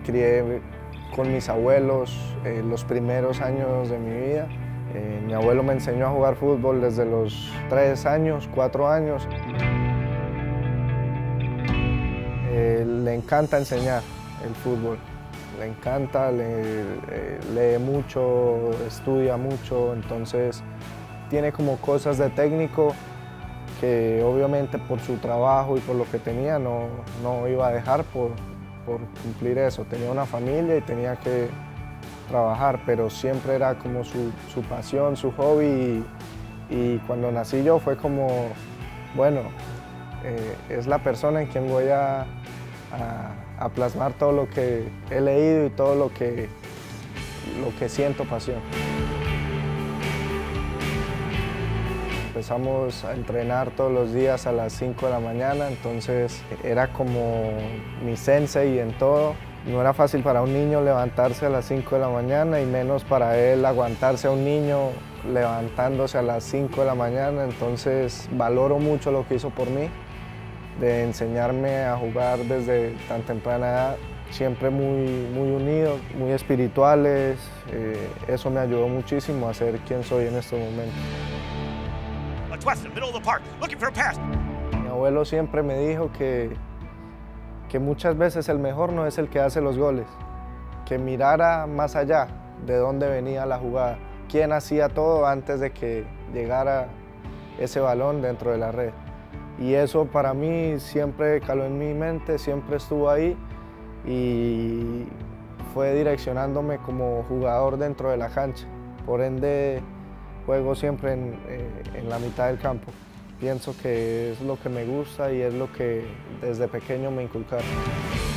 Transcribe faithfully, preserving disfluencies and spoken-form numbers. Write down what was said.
crié con mis abuelos eh, los primeros años de mi vida. Eh, mi abuelo me enseñó a jugar fútbol desde los tres años, cuatro años. Eh, le encanta enseñar el fútbol, le encanta, le, eh, lee mucho, estudia mucho, entonces tiene como cosas de técnico que obviamente por su trabajo y por lo que tenía no, no iba a dejar por, por cumplir eso. Tenía una familia y tenía que trabajar, pero siempre era como su, su pasión, su hobby, y, y cuando nací yo fue como, bueno, eh, es la persona en quien voy a, a, a plasmar todo lo que he leído y todo lo que, lo que siento pasión. Empezamos a entrenar todos los días a las cinco de la mañana, entonces era como mi sensei en todo. No era fácil para un niño levantarse a las cinco de la mañana y menos para él aguantarse a un niño levantándose a las cinco de la mañana, entonces valoro mucho lo que hizo por mí, de enseñarme a jugar desde tan temprana edad, siempre muy, muy unidos, muy espirituales. Eh, eso me ayudó muchísimo a ser quien soy en estos momentos. Mi abuelo siempre me dijo que, que muchas veces el mejor no es el que hace los goles, que mirara más allá de dónde venía la jugada, quién hacía todo antes de que llegara ese balón dentro de la red. Y eso para mí siempre caló en mi mente, siempre estuvo ahí y fue direccionándome como jugador dentro de la cancha. Por ende, juego siempre en, eh, en la mitad del campo. Pienso que es lo que me gusta y es lo que desde pequeño me inculcaron.